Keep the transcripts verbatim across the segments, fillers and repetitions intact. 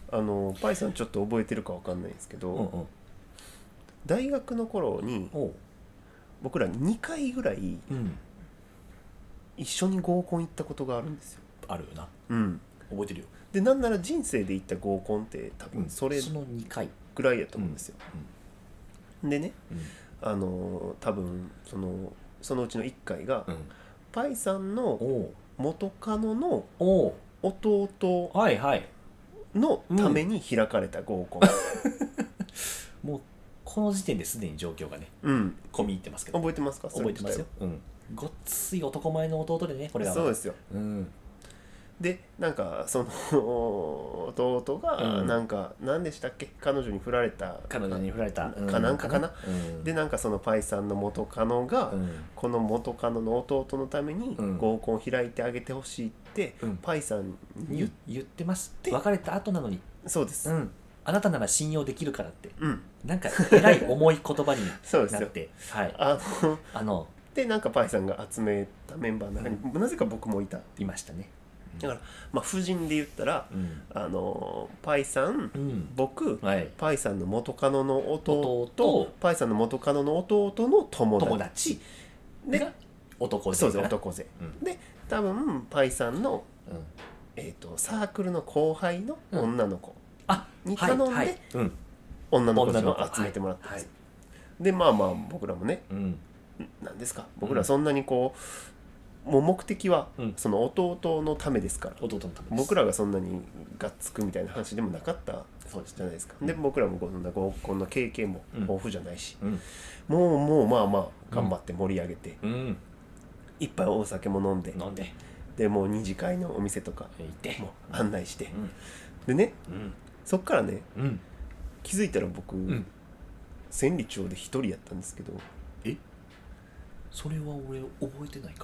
あのパイさんちょっと覚えてるかわかんないんですけど、 うんうん大学の頃におう僕らにかいぐらいうん一緒に合コン行ったことがあるんですよ。 あるよなうん覚えてるよでなんなら人生で行った合コンって多分それそのにかいぐらいやと思うんですよ、でねうんあの多分そのそのうちのいっかいが、 うんパイさんのおう元カノのおう弟はいはいのために開かれた合コン、 もうこの時点ですでに状況がねうん込み入ってますけど覚えてますか？それ覚えてますよ、うん、ごっつい男前の弟でねこれはそうですよ。 うんでなんかその弟がうんなんか何でしたっけ、彼女に振られた彼女に振られたかなんかかな、 うんでなんかそのパイさんの元カノが、 うんこの元カノの弟のためにうん合コン開いてあげてほしいって、 うんパイさんに言っ言言ってます別れた後なのにそうです、 うんあなたなら信用できるからってうんなんかえらい重い言葉にそうですよなってはいあのあのでなんかパイさんが集めたメンバーの中に、なぜか僕もいた。 いましたねだからまあ夫人で言ったら、 うんあのパイさん、 うん僕、 はいパイさんの元カノの弟弟パイさんの元カノの弟の友達友達でが男そうですかな男背、 うんで多分パイさんの、 うんえー、とサークルの後輩の女の子あに頼んで、 はいはいうん女の子たち女の子を集めてもらったんですよ、 はいでまあまあ僕らもねうん何ですか僕らそんなにこう、もう目的はうんその弟のためですから、 弟のためです僕らがそんなにがっつくみたいな話でもなかったそうですじゃないですか、 うんで僕らもこんな合コンの経験も豊富じゃないし、 うんもうもうまあまあ頑張って盛り上げて、 うんいっぱいお酒も飲んで、 飲んででもう二次会のお店とか行ってもう案内して、 うんでねうんそっからねうん気づいたら僕、 ん千里町で一人やったんですけど、 えそれは俺覚えてないか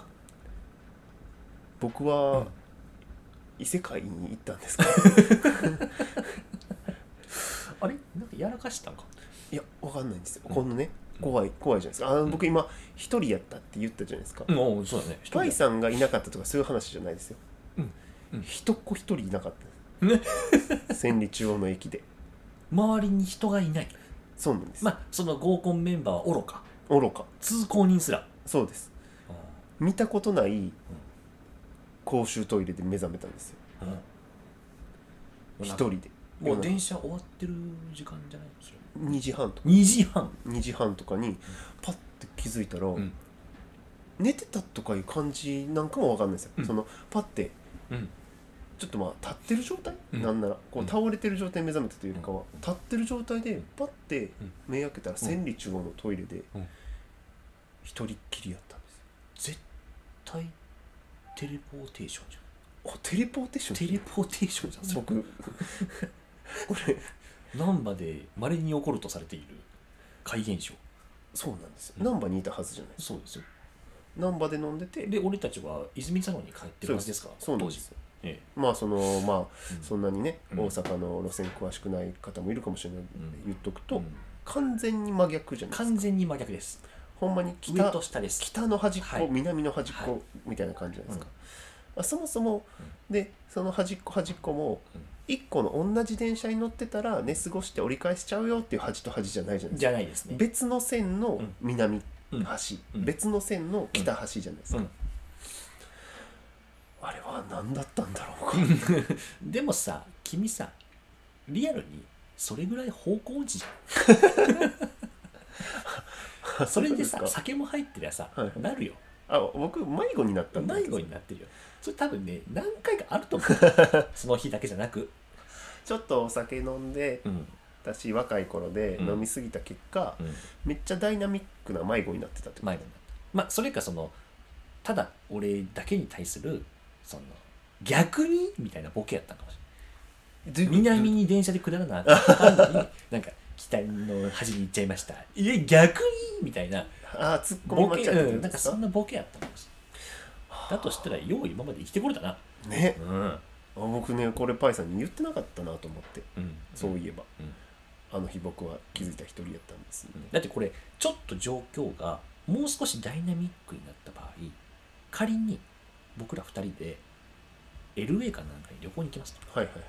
僕は、 うん異世界に行ったんですか？ あれなんかやらかしたんかいやわかんないんですよ、 うんこのね怖い怖いじゃないですか。あの僕今一人やったって言ったじゃないですか、 うんおうそうだねパイさんがいなかったとかそういう話じゃないですよ、 うんうん一っ子一人いなかったんです千里中央の駅で。 周りに人がいないそうなんです、 まあその合コンメンバーはおろか愚か通行人すらそうです。見たことない公衆トイレで目覚めたんですよ、 うん一人で。 もう電車終わってる時間じゃないですよにじはんとかにじはんにじはんとかにパッて気づいたら、 ん寝てたとかいう感じなんかもわかんないですよ、 うんそのパッてうんちょっとまあ立ってる状態、 うんなんならこううん倒れてる状態に目覚めたというよりかは、立ってる状態でパッてうん目開けたら千里中央のトイレでうん一人っきりやったんですよ。 絶対テレポーテーションじあテレポーテーションゃんテレポーテーションじゃん僕これ難波で稀に起こるとされている怪現象そうなんですよ、 うん難波にいたはずじゃないですか。 そうですよ難波で飲んでてで俺たちは泉佐野に帰ってるはずですから当時そうなんですよ。 えまあそのまあ、 うんそんなにね、 うん大阪の路線詳しくない方もいるかもしれないので、 うん言っとくと、 えうん完全に真逆じゃないですか。 完全に真逆ですほんまに上北と下です北の端っこ、 はい南の端っこ、 はいみたいな感じじゃないですか、 うんあそもそも、でその端っこ端っこもうん一個の同じ電車に乗ってたら寝過ごして折り返しちゃうよっていう端と端じゃないじゃないですか。 じゃないですね別の線の南うん端、 うん別の線の北端じゃないですか、 うんあれは何だったんだろうかでもさ君さリアルにそれぐらい方向音痴じゃんそれでさそうですか。 酒も入ってりゃさ、 はいなるよあ僕迷子になったんだ迷子になってるよそれ多分ね何回かあると思うその日だけじゃなくちょっとお酒飲んでうん私若い頃でうん飲みすぎた結果、 うんめっちゃダイナミックな迷子になってたってこと。 迷子になったまあそれかそのただ俺だけに対するその逆にみたいなボケやったんかもしれない南に電車で下らなあかんのになんか北の端に行っちゃいましたいや逆にみたいなああツッコミボケ、 待ちやってうん、なんかるんですかそんなボケやったかもしれないだとしたらよう今まで生きてこれたなね。 うんあ僕ねこれパイさんに言ってなかったなと思って、 うんそういえば、 うんあの日僕は気づいた一人やったんです、 だってこれちょっと状況がもう少しダイナミックになった場合仮に僕らふたりでエルエー かなんかに旅行に行きますと。 はいはいはい。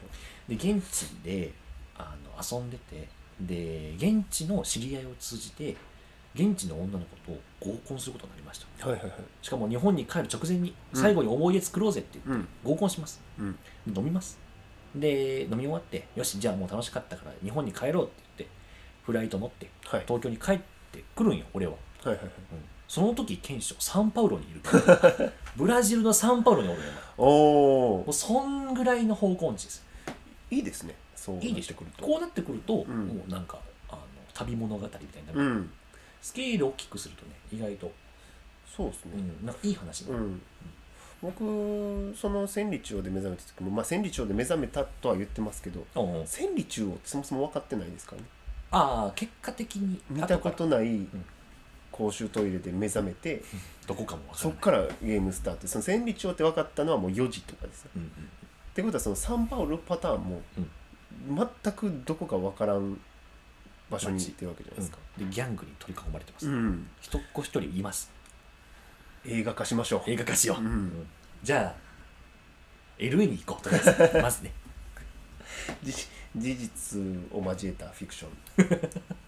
で現地であの遊んでて、で現地の知り合いを通じて現地の女の子と合コンすることになりました。 はいはいはい。 しかも日本に帰る直前に最後に思い出作ろうぜって言ってうん合コンします、 うん。 飲みます。で飲み終わってよしじゃあもう楽しかったから日本に帰ろうって言ってフライト乗ってはい東京に帰ってくるんよ俺は、 はいはいはい。 うん、その時賢秀サンパウロにいるブラジルのサンパウロにおるよお前。 おお。 もうそんぐらいの方向音痴です。 いいですね。そういいでしょなってくると。 こうなってくると、 うんもうなんかあの旅物語みたいになる、 うん。 スケールを大きくするとね意外と、 そうですね。 うん、なんかいい話になる、 うん。僕その千里中央で目覚めた時も、まあ千里中央で目覚めたとは言ってますけど、 おうおう千里中央ってそもそも分かってないですからね。 ああ結果的に見たことないん公衆トイレで目覚めて、 どこかも分からないそっからゲームスタート。その千里中央って分かったのはもうよじとかですよ。 うんうんってことはそのサンパウロパターンも全くどこか分からん場所に行ってるわけじゃないですか。 うん、でギャングに取り囲まれてます、 うん。 一っ子一人います。 映画化しましょう。 映画化しよう、 うんうんじゃあ エルエー に行こうとりあえずまずね事事実を交えたフィクション